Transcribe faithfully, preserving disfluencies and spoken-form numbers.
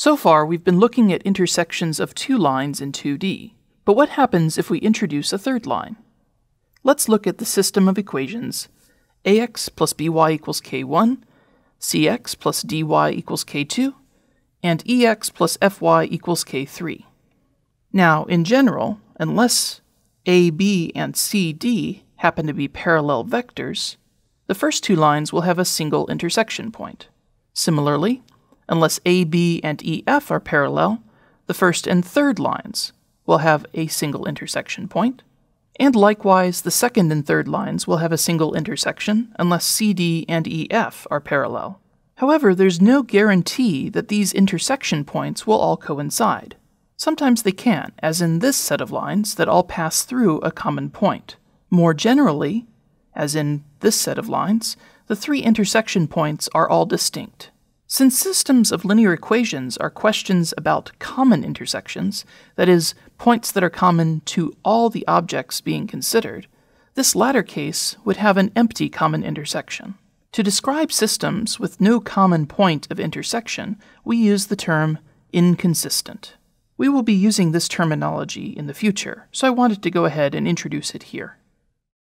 So far, we've been looking at intersections of two lines in two D, but what happens if we introduce a third line? Let's look at the system of equations ax plus by equals k one, cx plus dy equals k two, and ex plus fy equals k three. Now, in general, unless A B and C D happen to be parallel vectors, the first two lines will have a single intersection point. Similarly, unless A B and E F are parallel, the first and third lines will have a single intersection point. And likewise, the second and third lines will have a single intersection unless C D and E F are parallel. However, there's no guarantee that these intersection points will all coincide. Sometimes they can, as in this set of lines that all pass through a common point. More generally, as in this set of lines, the three intersection points are all distinct. Since systems of linear equations are questions about common intersections, that is, points that are common to all the objects being considered, this latter case would have an empty common intersection. To describe systems with no common point of intersection, we use the term inconsistent. We will be using this terminology in the future, so I wanted to go ahead and introduce it here.